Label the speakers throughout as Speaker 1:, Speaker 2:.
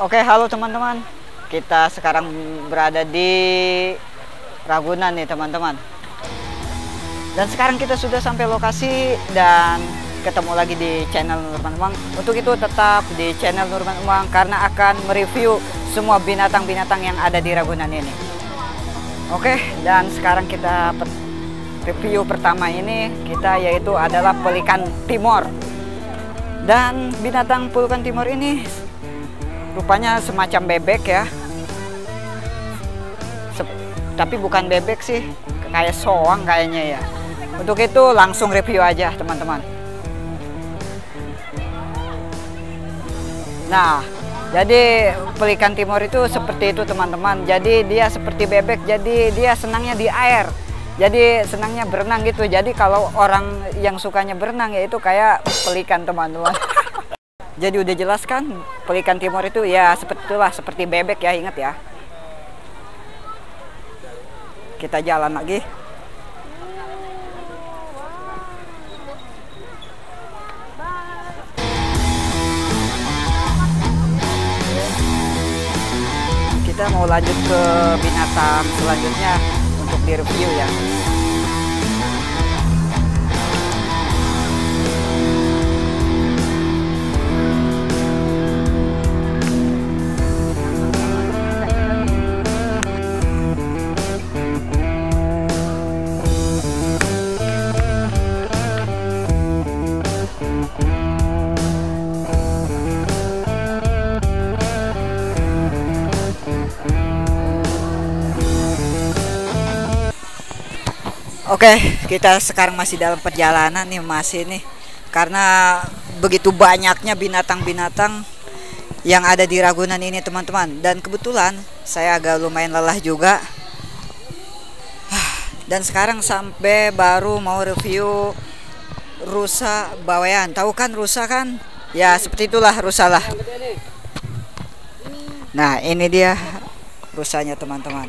Speaker 1: Oke, halo teman-teman. Kita sekarang berada di Ragunan nih teman-teman. Dan sekarang kita sudah sampai lokasi dan ketemu lagi di channel Nurman Umang. Untuk itu tetap di channel Nurman Umang karena akan mereview semua binatang-binatang yang ada di Ragunan ini. Oke, dan sekarang kita review pertama ini kita yaitu adalah pelikan timor. Dan binatang pelikan timor ini rupanya semacam bebek ya. Tapi bukan bebek sih, kayak soang kayaknya ya. Untuk itu langsung review aja teman-teman. Nah, jadi pelikan timor itu seperti itu teman-teman. Jadi dia seperti bebek, jadi dia senangnya di air. Jadi senangnya berenang gitu. Jadi kalau orang yang sukanya berenang ya itu kayak pelikan teman-teman. Jadi udah jelas kan, pelikan timor itu ya seperti itulah, seperti bebek ya, ingat ya. Kita jalan lagi. Kita mau lanjut ke binatang selanjutnya untuk direview ya. Oke, kita sekarang masih dalam perjalanan nih, masih nih. Karena begitu banyaknya binatang-binatang yang ada di Ragunan ini teman-teman. Dan kebetulan saya agak lumayan lelah juga. Dan sekarang sampai baru mau review rusa bawean. Tahu kan rusa kan? Ya seperti itulah rusa lah. Nah ini dia rusanya teman-teman.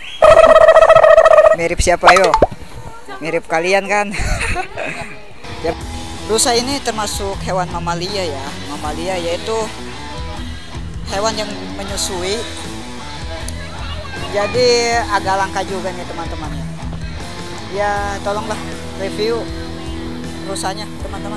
Speaker 1: Mirip siapa yo? Mirip kalian kan? Ya, rusa ini termasuk hewan mamalia ya. Mamalia yaitu hewan yang menyusui. Jadi agak langka juga nih teman-teman ya. Ya tolonglah review rusanya teman-teman.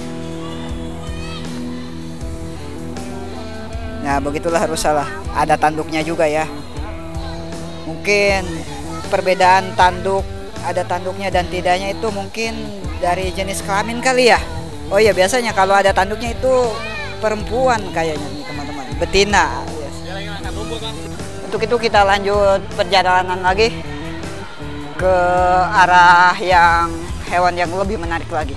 Speaker 1: Nah begitulah rusa lah. Ada tanduknya juga ya. Mungkin perbedaan tanduk, ada tanduknya dan tidaknya itu mungkin dari jenis kelamin kali ya. Oh iya, biasanya kalau ada tanduknya itu perempuan kayaknya nih teman-teman, betina. Yes. Untuk itu kita lanjut perjalanan lagi ke arah yang hewan yang lebih menarik lagi.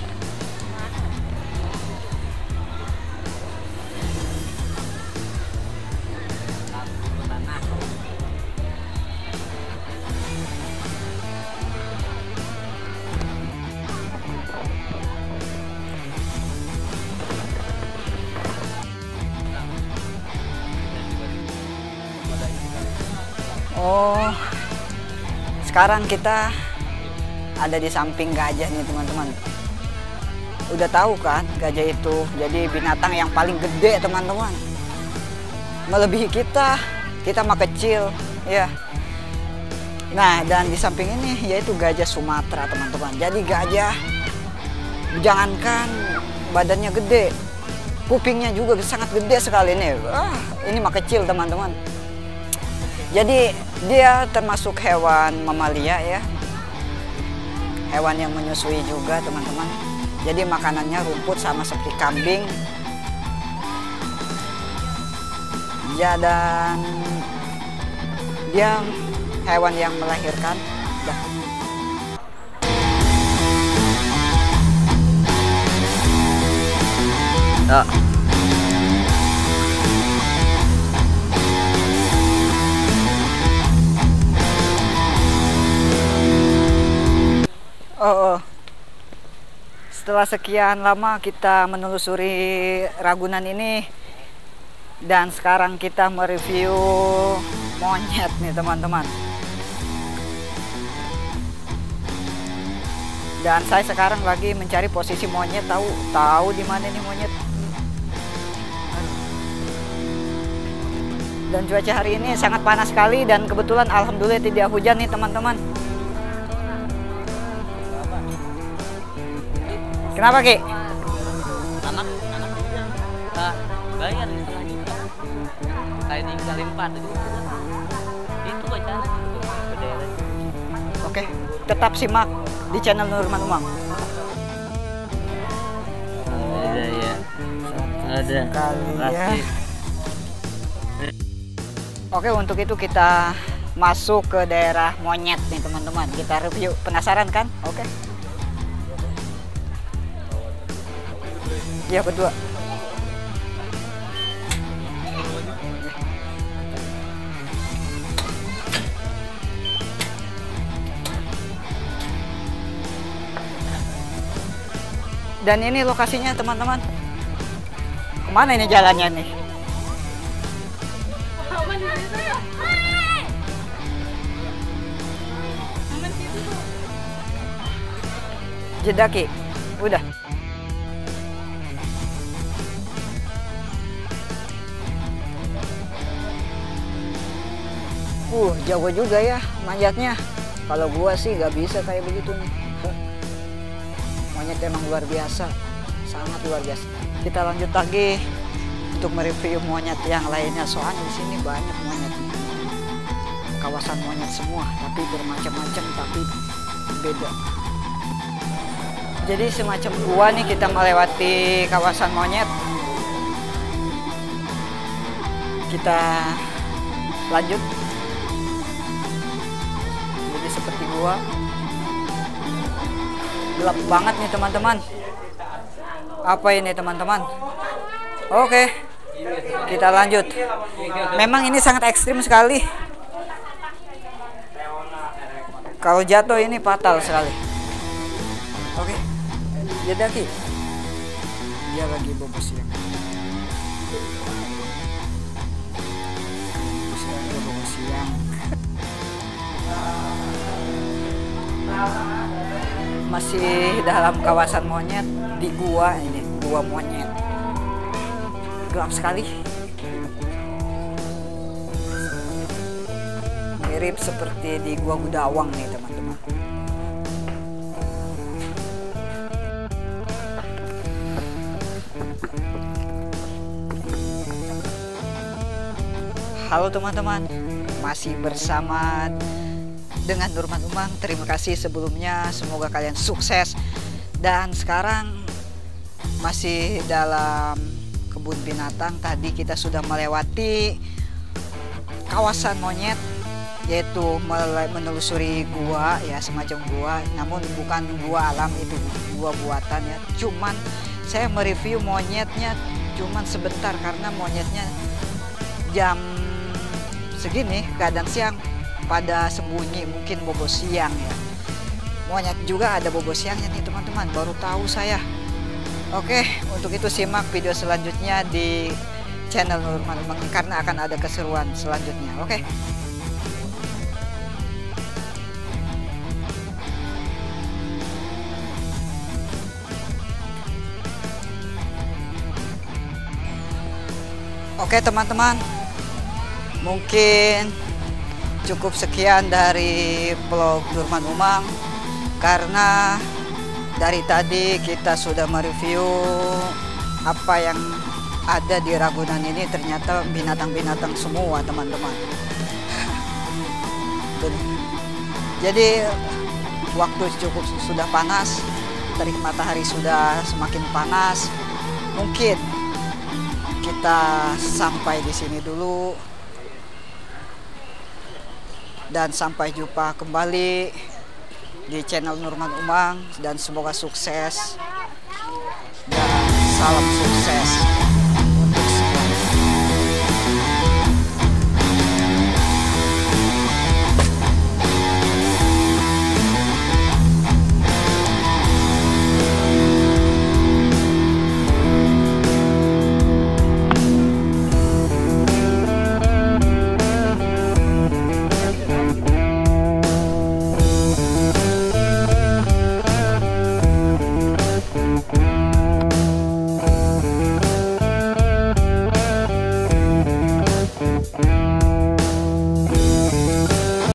Speaker 1: Oh, sekarang kita ada di samping gajah nih teman-teman. Udah tahu kan gajah itu jadi binatang yang paling gede teman-teman. Melebihi kita mah kecil ya. Nah dan di samping ini yaitu gajah Sumatera teman-teman. Jadi gajah jangankan badannya gede, kupingnya juga sangat gede sekali nih. Ini mah kecil teman-teman. Jadi dia termasuk hewan mamalia ya. Hewan yang menyusui juga teman-teman. Jadi makanannya rumput sama seperti kambing. Ya dan dia hewan yang melahirkan. Dah. Oh. Setelah sekian lama kita menelusuri Ragunan ini dan sekarang kita mereview monyet nih teman-teman. Dan saya sekarang lagi mencari posisi monyet, tahu di mana nih monyet. Dan cuaca hari ini sangat panas sekali dan kebetulan alhamdulillah tidak hujan nih teman-teman. Kenapa Ki?
Speaker 2: Anak hujan. Bayar setengah juta. Kali 3 kali 4 itu acara ke daerah.
Speaker 1: Oke, tetap simak di channel Nurman Umang.
Speaker 2: Ada ya. Ada.
Speaker 1: Pasti. Oke, untuk itu kita masuk ke daerah monyet nih teman-teman. Kita review. Penasaran kan? Oke. Ya, berdua. Dan ini lokasinya teman-teman. Kemana ini jalannya nih? Jeda Ki, udah. Jago juga ya manjatnya. Kalau gua sih gak bisa kayak begitu nih. Monyet emang luar biasa, sangat luar biasa. Kita lanjut lagi untuk mereview monyet yang lainnya. Soalnya di sini banyak monyet, kawasan monyet semua, tapi bermacam-macam, tapi beda. Jadi semacam gua nih, kita melewati kawasan monyet. Kita lanjut. Jadi seperti gua. Gelap banget nih teman-teman. Apa ini teman-teman? Oke, kita lanjut. Memang ini sangat ekstrim sekali. Kalau jatuh ini fatal sekali. Oke, jeda Ki. Dia lagi bobo siang. Bobo siang. Masih dalam kawasan monyet di gua ini, gua monyet. Gelap sekali. Mirip seperti di gua Gudawang nih teman-teman. Halo teman-teman, masih bersama dengan Nurman Umang. Terima kasih sebelumnya, semoga kalian sukses. Dan sekarang masih dalam kebun binatang. Tadi kita sudah melewati kawasan monyet, yaitu menelusuri gua ya, semacam gua, namun bukan gua alam, itu gua buatan ya. Cuman saya mereview monyetnya cuman sebentar karena monyetnya jam segini keadaan siang pada sembunyi, mungkin bobo siang ya. Monyet juga ada bobo siangnya nih teman-teman, baru tahu saya. Oke, untuk itu simak video selanjutnya di channel Nurman Umang karena akan ada keseruan selanjutnya. Oke. Oke teman-teman, mungkin cukup sekian dari vlog Nurman Umang, karena dari tadi kita sudah mereview apa yang ada di Ragunan ini. Ternyata binatang-binatang semua teman-teman. Jadi waktu cukup sudah panas, terik matahari sudah semakin panas. Mungkin kita sampai di sini dulu. Dan sampai jumpa kembali di channel Nurman Umang, dan semoga sukses dan salam sukses.